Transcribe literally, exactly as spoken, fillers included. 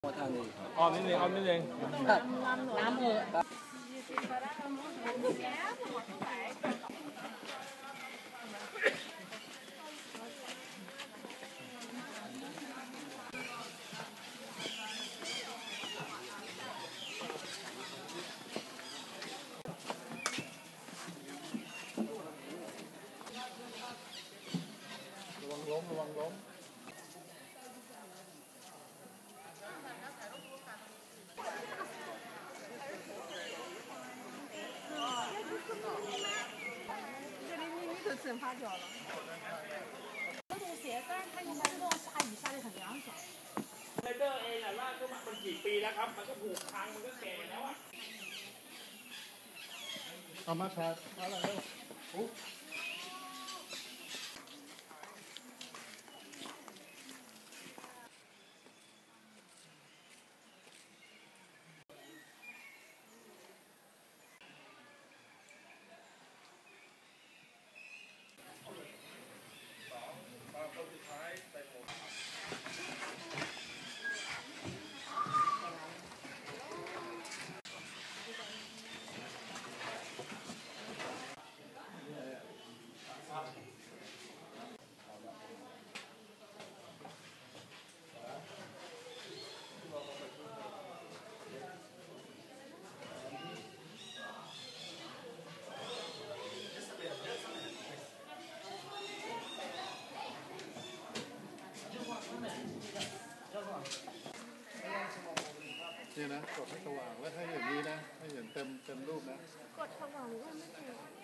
ทางนี้อ้อมนิดนึงอ้อมนิดนึงน้ำเออระวังล้มระวังล้ม吃发酵了。这种鞋，但是它用来这种下雨下的很凉爽。 ไนเตอร์เองอะลากขึ้นมามันกี่ปีแล้วครับมันก็ผุพังมันก็แก่แล้วอะเอามาชาร์จอะไรเร็วนี่นะกดให้สว่างแล้วให้อย่างนี้นะให้เห็นเต็มเต็มรูปนะกดสว่างหรือว่าไม่เห็น